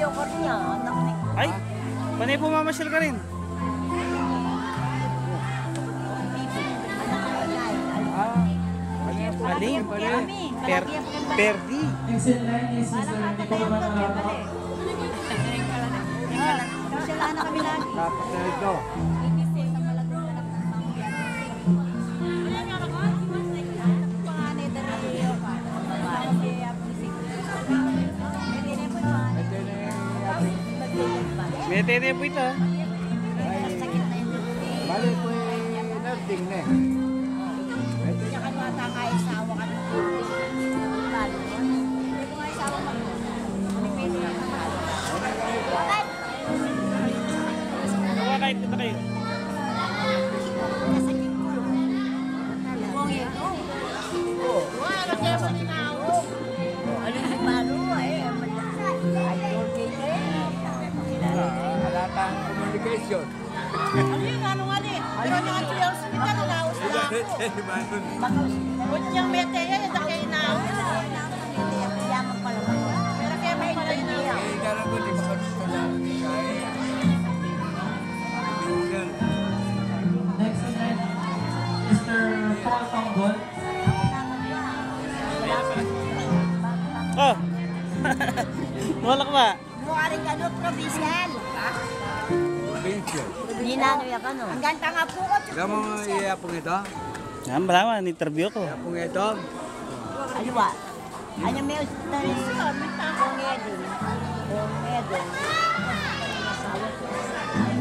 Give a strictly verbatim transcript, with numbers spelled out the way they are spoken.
yung kar niya. Anak ni. Ay, panay pumamasyal ka rin. Alin? Per, perdi. Next in line is Mister Nicole Manalo. Sila na kami lagi. Dapat na ito. May tete po ito. Bali po yung nerding na eh. Tsaka bata nga isawa ka ng lalo. Hindi ko nga isawa mag Pwede ka naman. Gawa kahit dito kayo. Nasa kikulo. Kung ito. Wala ka kaya sa kinawo. Ano yung malo eh. Ay, okay eh. Halatang communication. Ano yung ano nga ni? Ano nga ito yung hospital, naus na ako. Huwag niyang meteya, yung kaya inaawit. Yaman pala ba? Pero kaya may pala inaawit. Eh, karang ko, di ba gusto lang kaya. Biugan. Next in line, Mister Paul Tonggol. Oh! Wala ka ba? Mukha rin ka doon, provincial. Pension. Hindi na ano yan ka no? Ang ganda nga po ko. Gamo iyapong ito? Yan, malaman, interview ko. Iyapong ito? Aliwa. Ano may hospital rin? Kung edin. Kung edin.